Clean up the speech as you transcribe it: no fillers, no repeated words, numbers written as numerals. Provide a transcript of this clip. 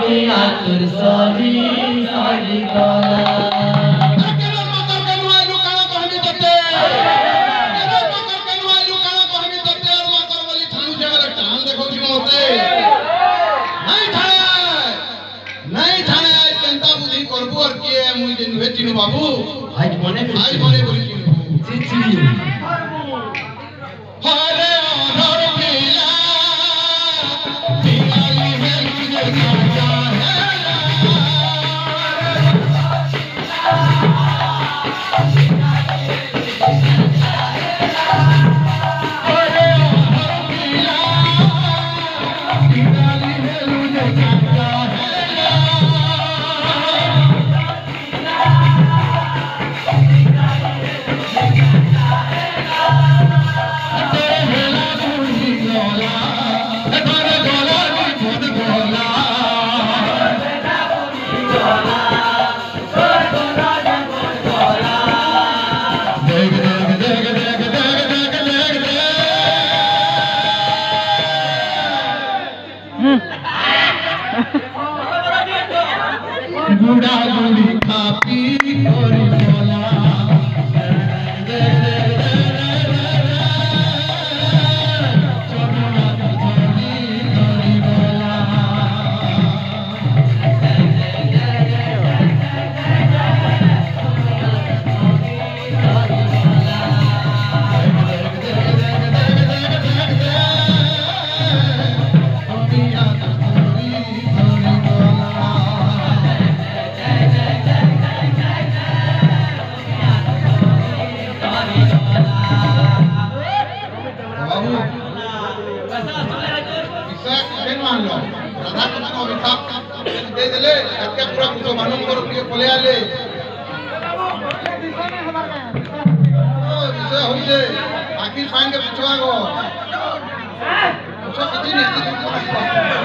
आतुर सोही सोही गोला बाबू आज मने बोली चिचिड़ी हरे अनर पीला पीलाली में तुझे खाजा बुढ़ा बुढ़ी खा पी कोरी बोला आखिर फाइन के पूछवा गो पूछो किसी नहीं